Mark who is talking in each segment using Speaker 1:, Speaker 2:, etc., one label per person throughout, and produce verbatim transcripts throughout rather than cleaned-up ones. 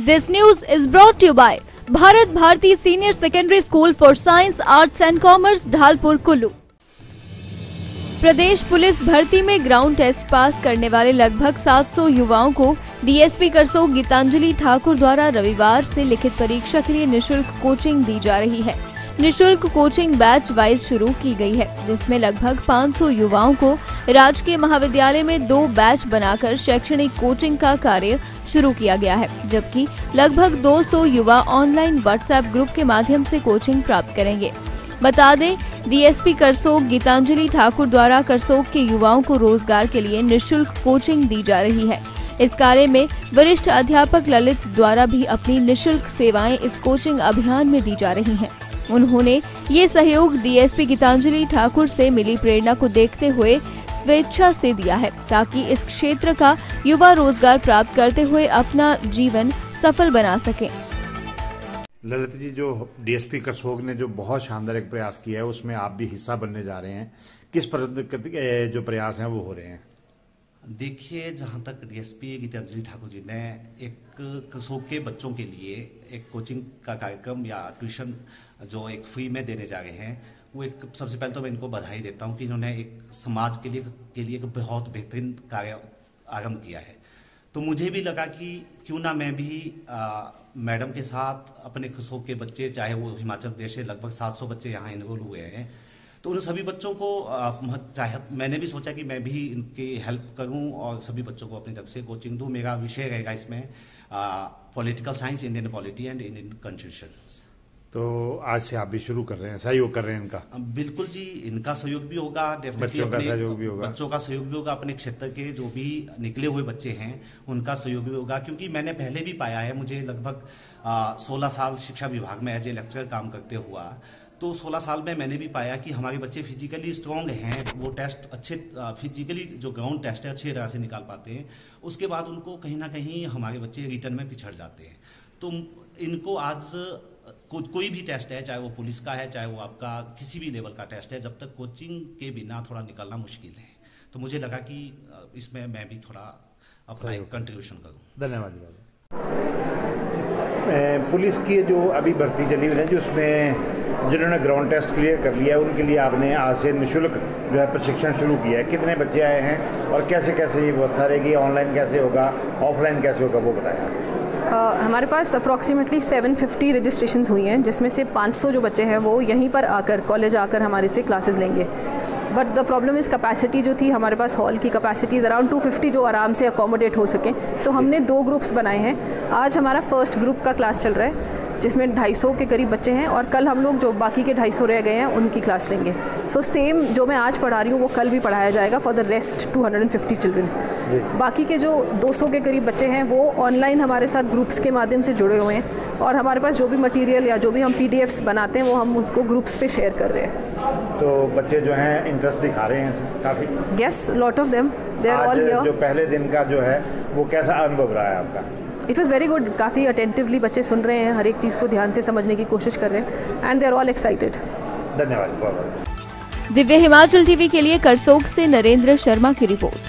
Speaker 1: This news is brought to you by Bharat Bharati senior secondary school for science, arts and commerce, Dhalpur, Kullu. प्रदेश police भर्ती में ground test pass करने वाले लगभग सात सौ युवाओं को डीएसपी करसोग गीतांजलि ठाकुर द्वारा रविवार से लिखित परीक्षा के लिए निशुल्क कोचिंग दी जा रही है। निशुल्क कोचिंग बैच वाइज शुरू की गई है, जिसमें लगभग पाँच सौ युवाओं को राजकीय महाविद्यालय में दो बैच बनाकर शैक्षणिक कोचिंग का कार्य शुरू किया गया है, जबकि लगभग दो सौ युवा ऑनलाइन व्हाट्सएप ग्रुप के माध्यम से कोचिंग प्राप्त करेंगे। बता दें, डीएसपी करसोग गीतांजलि ठाकुर द्वारा करसोग के युवाओं को रोजगार के लिए निशुल्क कोचिंग दी जा रही है। इस कार्य में वरिष्ठ अध्यापक ललित द्वारा भी अपनी निशुल्क सेवाएं इस कोचिंग अभियान में दी जा रही हैं। उन्होंने ये सहयोग डीएसपी गीतांजलि ठाकुर से मिली प्रेरणा को देखते हुए स्वेच्छा से दिया है, ताकि इस क्षेत्र का युवा रोजगार प्राप्त करते हुए अपना जीवन सफल बना सके।
Speaker 2: ललित जी, जो डीएसपी करसोग ने जो बहुत शानदार एक प्रयास किया है, उसमें आप भी हिस्सा बनने जा रहे हैं। किस पर जो प्रयास हैं वो हो रहे हैं?
Speaker 3: देखिए, जहाँ तक डीएसपी गीतांजलि ठाकुर जी ने एक करसोग के बच्चों के लिए एक कोचिंग का कार्यक्रम या ट्यूशन जो एक फ्री में देने जा रहे हैं, वो एक सबसे पहले तो मैं इनको बधाई देता हूँ कि इन्होंने एक समाज के लिए के लिए एक बहुत बेहतरीन कार्य आरम्भ किया है। तो मुझे भी लगा कि क्यों ना मैं भी आ, मैडम के साथ अपने करसोग के बच्चे, चाहे वो हिमाचल प्रदेश से लगभग सात सौ बच्चे यहाँ इनरोल हुए हैं, तो उन सभी बच्चों को चाहे मैंने भी सोचा कि मैं भी इनकी हेल्प करूं और सभी बच्चों को अपनी तरफ से कोचिंग दूं। मेरा विषय रहेगा इसमें political science, Indian polity and Indian constitution.
Speaker 2: तो आज से आप भी शुरू कर रहे हैं, सहयोग कर रहे हैं इनका?
Speaker 3: बिल्कुल जी, इनका सहयोग भी होगा,
Speaker 2: बच्चों का सहयोग भी होगा,
Speaker 3: बच्चों का सहयोग भी होगा, अपने क्षेत्र के जो भी निकले हुए बच्चे हैं उनका सहयोग भी होगा। क्योंकि मैंने पहले भी पाया है, मुझे लगभग सोलह साल शिक्षा विभाग में एज ए लेक्चरर काम करते हुआ, तो सोलह साल में मैंने भी पाया कि हमारे बच्चे फिजिकली स्ट्रॉन्ग हैं, वो टेस्ट अच्छे फिजिकली जो ग्राउंड टेस्ट है अच्छी तरह से निकाल पाते हैं। उसके बाद उनको कहीं ना कहीं हमारे बच्चे रिटर्न में पिछड़ जाते हैं। तो इनको आज को, कोई भी टेस्ट है, चाहे वो पुलिस का है, चाहे वो आपका किसी भी लेवल का टेस्ट है, जब तक कोचिंग के बिना थोड़ा निकलना मुश्किल है। तो मुझे लगा कि इसमें मैं भी थोड़ा अपना एक कंट्रीब्यूशन करूँ।
Speaker 2: धन्यवाद। पुलिस की जो अभी भर्ती चली हुई है, जो उसमें जिन्होंने ग्राउंड टेस्ट क्लियर कर लिया है, उनके लिए आपने आज से निःशुल्क जो है प्रशिक्षण शुरू किया है। कितने बच्चे आए हैं और कैसे कैसे ये व्यवस्था रहेगी, ऑनलाइन कैसे होगा, ऑफलाइन कैसे होगा, वो बताएं।
Speaker 4: Uh, हमारे पास अप्रॉक्सीमेटली सात सौ पचास रजिस्ट्रेशंस हुई हैं, जिसमें से पाँच सौ जो बच्चे हैं वो यहीं पर आकर कॉलेज आकर हमारे से क्लासेस लेंगे। But the problem is capacity जो थी हमारे पास, हॉल की कैपेसिटीज़ अराउंड दो सौ पचास जो आराम से अकोमोडेट हो सके। तो हमने दो ग्रुप्स बनाए हैं। आज हमारा फर्स्ट ग्रुप का क्लास चल रहा है, जिसमें ढाई सौ के करीब बच्चे हैं, और कल हम लोग जो बाकी के ढाई सौ रह गए हैं उनकी क्लास लेंगे। सो so, सेम जो मैं आज पढ़ा रही हूँ वो कल भी पढ़ाया जाएगा फॉर द रेस्ट दो सौ पचास चिल्ड्रन। बाकी के जो दो सौ के करीब बच्चे हैं वो ऑनलाइन हमारे साथ ग्रुप्स के माध्यम से जुड़े हुए हैं, और हमारे पास जो भी मटेरियल या जो भी हम पीडीएफ्स बनाते हैं वो हम उसको ग्रुप्स पे शेयर कर रहे हैं।
Speaker 2: तो बच्चे जो हैं इंटरेस्ट दिखा रहे हैं काफ़ी?
Speaker 4: Yes, lot of them, they are all here.
Speaker 2: जो पहले दिन का जो है वो कैसा अनुभव रहा है आपका?
Speaker 4: It was very good. काफ़ी अटेंटिवली बच्चे सुन रहे हैं, हर एक चीज़ को ध्यान से समझने की कोशिश कर रहे हैं, and they are all excited.
Speaker 2: धन्यवाद।
Speaker 1: दिव्य हिमाचल टीवी के लिए करसोग से नरेंद्र शर्मा की रिपोर्ट।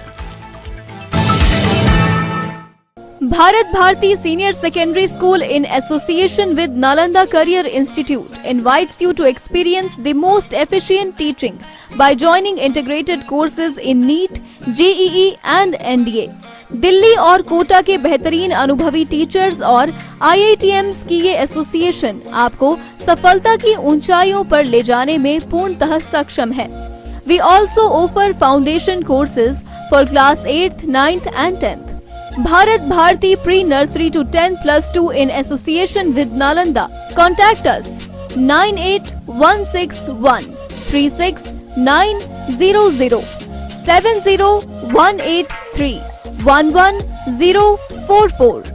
Speaker 1: Bharat Bharati Senior Secondary School in association with Nalanda Career Institute invites you to experience the most efficient teaching by joining integrated courses in NEET, JEE and NDA. Delhi और कोटा के बेहतरीन अनुभवी टीचर्स और आईआईटीएम्स की ये एसोसिएशन आपको सफलता की ऊंचाइयों पर ले जाने में पूर्णतः सक्षम है। We also offer foundation courses for class eighth, ninth and tenth. Bharat Bharti Pre-Nursery to ten plus two in association with Nalanda. Contact us nine eight one six one three six nine zero zero seven zero one eight three one one zero four four.